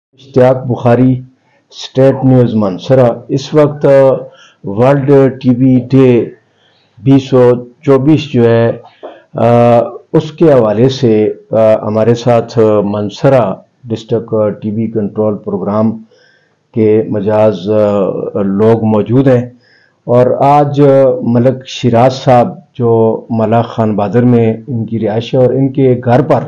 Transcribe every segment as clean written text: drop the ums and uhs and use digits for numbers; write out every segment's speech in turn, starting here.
اشتیاق بخاری، state news منصرہ۔ اس وقت world T B day 2024 جو ہے اس کے حوالے سے ہمارے ساتھ Mansehra district T B control programme کے مجاز لوگ موجود ہیں، اور آج ملک شیراز صاحب جو ملاخ خان بہادر میں ان کی رہائش ہے، اور ان کے گھر پر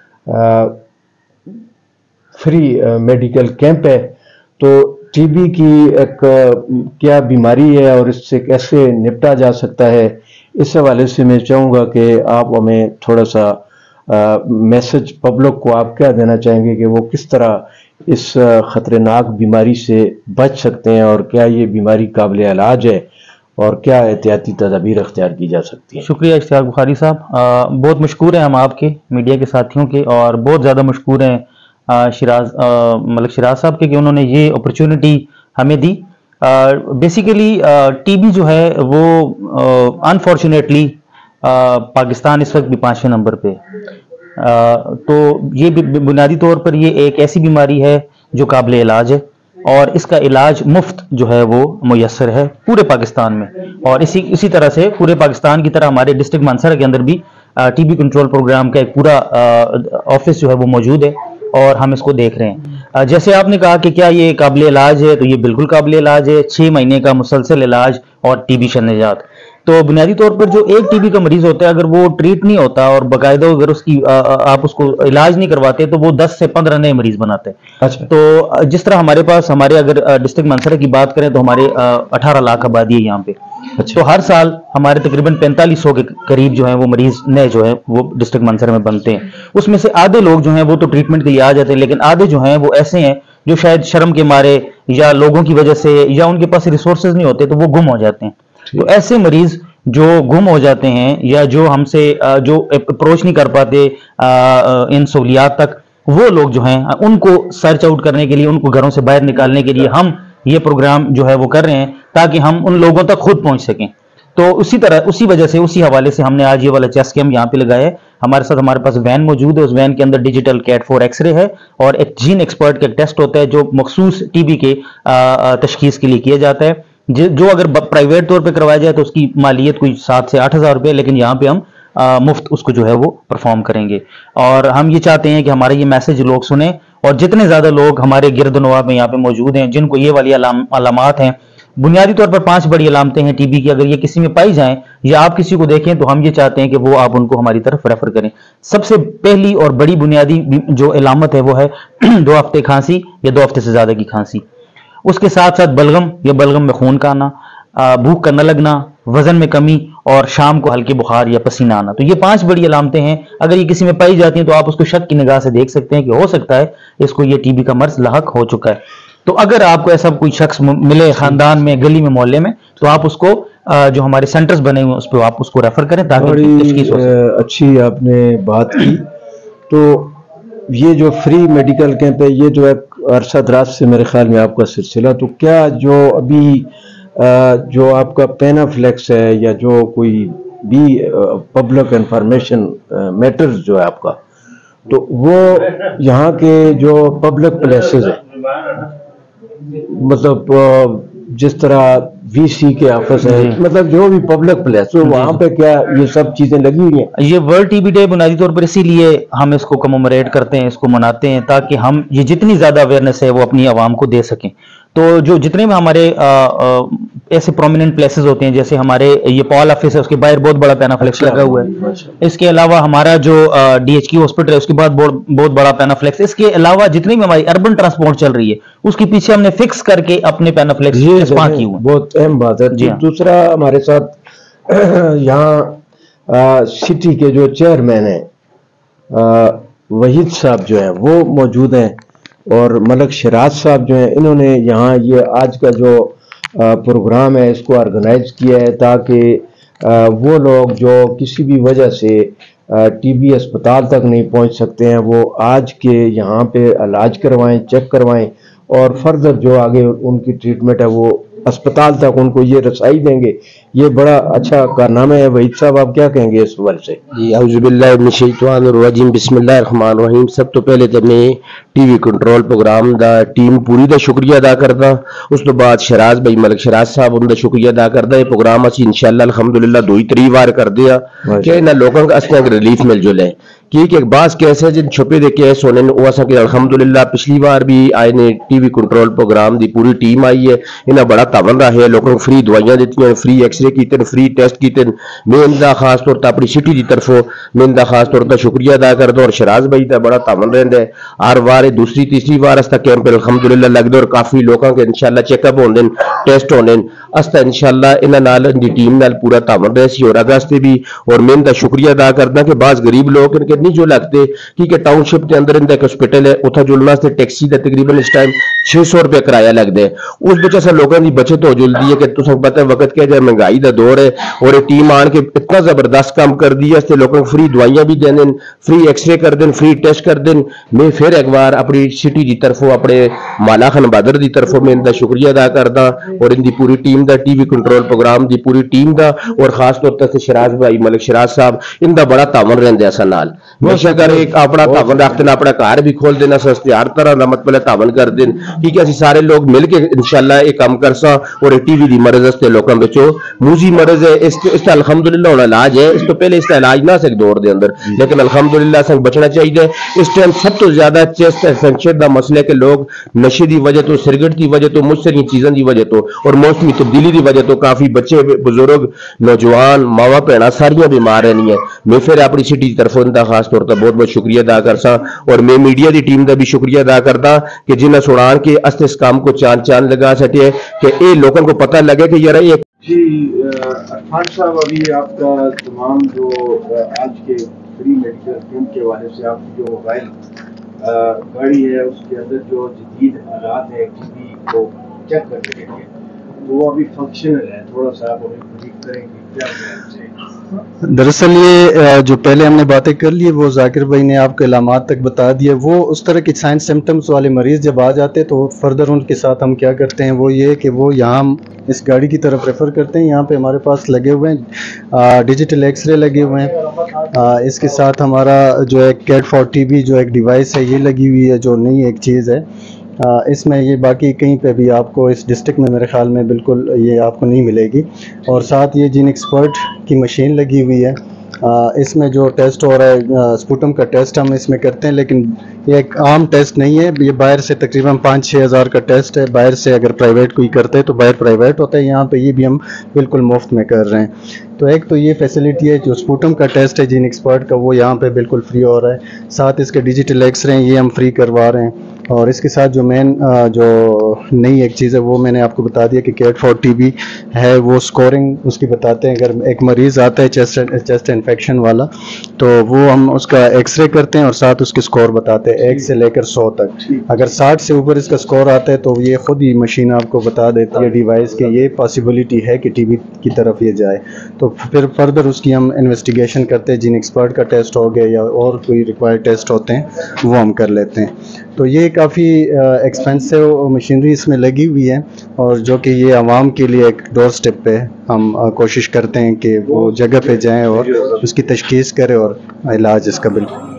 فری میڈیکل کیمپ ہے۔ تو ٹی بی کی ایک کیا بیماری ہے اور اس سے کیسے نپٹا جا سکتا ہے، اس حوالے سے میں چاہوں گا کہ آپ ہمیں تھوڑا سا میسج پبلک کو آپ کیا دینا چاہیں گے کہ وہ کس طرح اس خطرناک بیماری سے بچ سکتے ہیں، اور کیا یہ بیماری قابل علاج ہے، اور کیا احتیاطی تدابیر اختیار کی جا سکتی ہیں؟ شکریہ اشتیاق بخاری صاحب، بہت مشکور ہیں ہم آپ کے میڈیا کے ساتھیوں کے، اور بہت زیادہ مشکور ہیں ملک شیراز صاحب کے کہ انہوں نے یہ اپرچونٹی ہمیں دی۔ بیسیکلی ٹی بی جو ہے وہ انفارچونیٹلی پاکستان اس وقت بھی 5ویں نمبر پہ، تو یہ بنیادی طور پر یہ ایک ایسی بیماری ہے جو قابل علاج ہے، اور اس کا علاج مفت جو ہے وہ میسر ہے پورے پاکستان میں، اور اسی طرح سے پورے پاکستان کی طرح ہمارے ڈسٹرکٹ منصرہ کے اندر بھی ٹی بی کنٹرول پروگرام کا ایک پورا آفس جو ہے وہ موجود ہے، اور ہم اس کو دیکھ رہے ہیں۔ جیسے آپ نے کہا کہ کیا یہ قابل علاج ہے، تو یہ بالکل قابل علاج ہے، 6 مہینے کا مسلسل علاج اور ٹی بی شنجات۔ تو بنیادی طور پر جو ایک ٹی بی کا مریض ہوتا ہے، اگر وہ ٹریٹ نہیں ہوتا اور باقاعدہ اگر آپ اس کو علاج نہیں کرواتے، تو وہ 10 سے 15 نئے مریض بناتے ہیں۔ اچھا، تو جس طرح ہمارے اگر ڈسٹرکٹ منصرہ کی بات کریں تو ہمارے 18 لاکھ آبادی ہے یہاں پہ، تو ہر سال ہمارے تقریباً 4500 کے قریب جو ہیں وہ مریض نئے جو ہیں وہ ڈسٹرکٹ منصرہ میں بنتے ہیں۔ اس میں سے آدھے لوگ جو ہیں وہ تو ٹریٹمنٹ کے لیے آ جاتے ہیں، لیکن آدھے جو ہیں وہ ایسے ہیں جو شاید شرم کے مارے یا لوگوں کی وجہ سے یا ان کے پاس ریسورسز نہیں ہوتے، تو وہ گم ہو جاتے ہیں۔ تو ایسے مریض جو گم ہو جاتے ہیں یا جو ہم سے جو اپروچ نہیں کر پاتے ان سہولیات تک، وہ لوگ جو ہیں ان کو سرچ آؤٹ کرنے کے لیے، ان کو گھروں سے باہر نکالنے کے لیے ہم یہ پروگرام جو ہے وہ کر رہے ہیں، تاکہ ہم ان لوگوں تک خود پہنچ سکیں۔ تو اسی وجہ سے اسی حوالے سے ہم نے آج یہ والا چیسٹ کیمپ یہاں پہ لگایا ہے۔ ہمارے ساتھ ہمارے پاس وین موجود ہے، اس وین کے اندر ڈیجیٹل کیٹ 4 ایکس رے ہے، اور ایک جین ایکسپرٹ کا ایک ٹیسٹ ہوتا ہے جو مخصوص ٹی بی کے تشخیص کے لیے کیا جاتا ہے، جو اگر پرائیویٹ طور پہ کروایا جائے تو اس کی مالیت کوئی 7 سے 8 ہزار روپے، لیکن یہاں پہ ہم مفت اس کو جو ہے وہ پرفارم کریں گے۔ اور ہم یہ چاہتے ہیں کہ ہمارا یہ میسج لوگ سنیں، اور جتنے زیادہ لوگ ہمارے گرد و نواح میں یہاں پہ موجود ہیں جن کو یہ والی علامات ہیں، بنیادی طور پر 5 بڑی علامتیں ہیں ٹی بی کی، اگر یہ کسی میں پائی جائیں یا آپ کسی کو دیکھیں تو ہم یہ چاہتے ہیں کہ وہ آپ ان کو ہماری طرف ریفر کریں۔ سب سے پہلی اور بڑی بنیادی جو علامت ہے وہ ہے 2 ہفتے کھانسی یا 2 ہفتے سے زیادہ کی کھانسی، اس کے ساتھ ساتھ بلغم یا بلغم میں خون کا آنا، بھوک کا نہ لگنا، وزن میں کمی، اور شام کو ہلکے بخار یا پسینہ آنا۔ تو یہ 5 بڑی علامتیں ہیں، اگر یہ کسی میں پائی جاتی ہیں تو آپ اس کو شک کی نگاہ سے دیکھ سکتے ہیں کہ ہو سکتا ہے اس کو یہ ٹی بی کا مرض لاحق ہو چکا ہے۔ تو اگر آپ کو ایسا کوئی شخص ملے خاندان میں، گلی میں، محلے میں، تو آپ اس کو جو ہمارے سینٹرز بنے ہوئے اس پہ آپ اس کو ریفر کریں تاکہ تشخیص ہو سکے۔ اچھی آپ نے بات کی۔ تو یہ جو فری میڈیکل کیمپ ہے، یہ جو ایک عرصہ دراز سے میرے خیال میں آپ کا سلسلہ، تو کیا جو ابھی جو آپ کا پینافلیکس ہے یا جو کوئی بھی پبلک انفارمیشن میٹرز جو ہے آپ کا، تو وہ یہاں کے جو پبلک پلیسز ہیں، مطلب جس طرح وی سی کے آفس ہے، مطلب جو بھی پبلک پلیس، تو وہاں پہ کیا یہ سب چیزیں لگی ہوئی ہیں؟ یہ ورلڈ ٹی بی ڈے بنیادی طور پر اسی لیے ہم اس کو کمومریٹ کرتے ہیں، اس کو مناتے ہیں، تاکہ ہم یہ جتنی زیادہ اویئرنیس ہے وہ اپنی عوام کو دے سکیں۔ تو جو جتنے بھی ہمارے ایسے پرومیننٹ پلیسز ہوتے ہیں، جیسے ہمارے یہ پال آفس ہے، اس کے باہر بہت بڑا پینافلیکس لگا ہوا ہے۔ اس کے علاوہ ہمارا جو ڈی ایچ کیو ہاسپٹل ہے، اس کے بعد بہت بڑا پینافلیکس۔ اس کے علاوہ جتنی بھی ہماری اربن ٹرانسپورٹ چل رہی ہے، اس کے پیچھے ہم نے فکس کر کے اپنے پینافلیکس کیے ہوئے۔ بہت اہم بات ہے۔ دوسرا، ہمارے ساتھ یہاں سٹی کے جو چیئرمین ہیں وحید صاحب جو ہیں وہ موجود ہیں، اور ملک شیراز صاحب جو ہیں، انہوں نے یہاں یہ آج کا جو پروگرام ہے اس کو آرگنائز کیا ہے، تاکہ وہ لوگ جو کسی بھی وجہ سے ٹی بی اسپتال تک نہیں پہنچ سکتے ہیں، وہ آج کے یہاں پہ علاج کروائیں، چیک کروائیں، اور فردر جو آگے ان کی ٹریٹمنٹ ہے وہ अस्पताल तक उनको ये रसाई देंगे, ये बड़ा अच्छा कारनामा है। वहीद साहब, आप क्या कहेंगे इस हवाले से? जी, औज़ुबिल्लाहि मिनश्शैतानिर्रजीम, बिस्मिल्लाहिर्रहमानिर्रहीम। सब तो पहले तो मैं टीवी कंट्रोल प्रोग्राम दा टीम पूरी दा शुक्रिया अदा करदा। उस तो बाद शराज भाई मलिक शराज साहब उनका शुक्रिया अदा करदा। ये प्रोग्राम असी इंशाअल्लाह अल्हम्दुलिल्लाह 2-3 बार करदे आ कि इन्हां लोकां को अस रिलीफ मिल जुले कि एक बास केस है जिन छुपे दे केस होने वो असा कि अल्हम्दुलिल्लाह पिछली बार भी आए ने टीवी कंट्रोल प्रोग्राम दी पूरी टीम आई है। इन्हें बड़ा तावन रहा है, लोगों को फ्री दवाइयां दी, फ्री एक्सरे कीते, फ्री टेस्ट कीते। मैं इनका खास तौर पर अपनी सिटी की तरफों मैं इनका खास तौर पर शुक्रिया अदा करदा। और शराज भाई का बड़ा तावन रहिंदा है। हर बार दूसरी तीसरी बार अस कैंप अल्हम्दुलिल्लाह लगदे और काफी लोगों के इंशाअल्लाह चेकअप होंदे, टेस्ट होंदे। अस इंशाअल्लाह इन्हां नाल दी टीम नाल पूरा तावन रहे सी और अगस्त भी। और मैं इनका शुक्रिया अदा करदा कि बास गरीब लोग इनके नहीं जो लगते कि टाउनशिप के अंदर इनका एक हॉस्पिटल है, उथा जुलना वास्ते टैक्सी का तकरीबन इस टाइम 600 रुपये किराया लगता है। उस बच्चे से लोगों की बचत हो जुलती है कि तुसें पता है वक्त क्या जाए, महंगाई का दौर है। और ये टीम आन के इतना जबरदस्त काम कर दी है, लोगों को फ्री दवाइयां भी दें, फ्री एक्सरे कर दें, फ्री टेस्ट कर दें। मैं फिर एक बार अपनी सिटी की तरफों अपने माला खान बहादुर की तरफों मैं इनका शुक्रिया अदा करदा और इनकी पूरी टीम का टीवी कंट्रोल प्रोग्राम की पूरी टीम का और खास तौर पर शराज भाई मलिक शराज साहब इनका बड़ा तावन रहिंदा असां नाल। बेशक एक अपना तावन रखते अपना घर भी खोल देना सस्ते हर तरह का मतलब तावन कर दें कि असी सारे लोग मिलकर इंशाअल्लाह ये काम कर सा। और टीवी की मरज वास्ते लोगों बचो मूजी मरज है, इसका अल्हम्दुलिल्लाह हुण इलाज है। इस तो पहले इसका इलाज ना सक दौर के अंदर, लेकिन अल्हम्दुलिल्लाह असें बचना चाहिए। इस टाइम सब तो ज्यादा चेस्ट इन्फेक्शन का मसला है कि लोग नशे की वजह तो, सिगरेट की वजह तो, मुझसे चीजों की वजह तो और मौसमी तब्दीली की वजह तो काफी बच्चे बुजुर्ग नौजवान मावा भैन सारियां बीमार रहनी है। मैं फिर अपनी सिटी की तरफों इनका खास तौर पर बहुत बहुत शुक्रिया अदा कर सा। और मैं मीडिया की टीम का भी शुक्रिया अदा करता कि जिन्हें सुनान के अस्त इस काम को चांद लगा सके कि ये लोगों को पता लगे कि यार ये जी। अरफान साहब, अभी आपका तमाम जो आज के फ्री मेडिकल कैंप के हवाले से आपकी जो मोबाइल गाड़ी है उसके अंदर जो जदीद आलात है टीवी को चेक करने के लिए, तो वो अभी फंक्शनल है। थोड़ा सा आप हमें ब्रीफ करेंगे क्या है? दरअसल ये जो पहले हमने बातें कर ली वो जाकिर भाई ने आपको इलामात तक बता दिया। वो उस तरह के साइन सिम्टम्स वाले मरीज़ जब आ जाते हैं तो फर्दर उनके साथ हम क्या करते हैं वो ये कि वो यहाँ इस गाड़ी की तरफ रेफ़र करते हैं। यहाँ पे हमारे पास लगे हुए हैं डिजिटल एक्सरे लगे हुए हैं। इसके साथ हमारा जो है कैट फॉर टीबी जो एक डिवाइस है ये लगी हुई है, जो नई एक चीज़ है। इसमें ये बाकी कहीं पे भी आपको इस डिस्ट्रिक्ट में मेरे ख्याल में बिल्कुल ये आपको नहीं मिलेगी। और साथ ये जीन एक्सपर्ट की मशीन लगी हुई है। इसमें जो टेस्ट हो रहा है स्पुटम का टेस्ट हम इसमें करते हैं, लेकिन ये एक आम टेस्ट नहीं है। ये बाहर से तकरीबन 5-6 हज़ार का टेस्ट है। बाहर से अगर प्राइवेट कोई करते हैं तो बाहर प्राइवेट होता है, यहाँ पे ये भी हम बिल्कुल मुफ्त में कर रहे हैं। तो एक तो ये फैसिलिटी है, जो स्पुटम का टेस्ट है जीन एक्सपर्ट का वो यहाँ पे बिल्कुल फ्री हो रहा है। साथ इसके डिजिटल एक्सरे हैं ये हम फ्री करवा रहे हैं। और इसके साथ जो मेन जो नई एक चीज़ है वो मैंने आपको बता दिया कि कैट फॉर टीबी है, वो स्कोरिंग उसकी बताते हैं। अगर एक मरीज़ आता है चेस्ट इन्फेक्शन वाला तो वो हम उसका एक्सरे करते हैं और साथ उसके स्कोर बताते हैं 1 से लेकर 100 तक। अगर 60 से ऊपर इसका स्कोर आता है तो ये खुद ही मशीन आपको बता देती है डिवाइस के ये पॉसिबिलिटी है कि टीबी की तरफ ये जाए। तो फिर फर्दर उसकी हम इन्वेस्टिगेशन करते हैं। जिन एक्सपर्ट का टेस्ट हो गया या और कोई रिक्वायर्ड टेस्ट होते हैं वो हम कर लेते हैं। तो ये काफ़ी एक्सपेंसिव मशीनरी इसमें लगी हुई है और जो कि ये आवाम के लिए एक डोर स्टेप पे हम कोशिश करते हैं कि वो जगह पे जाएं और उसकी तशखीस करें और इलाज इसका बिल्कुल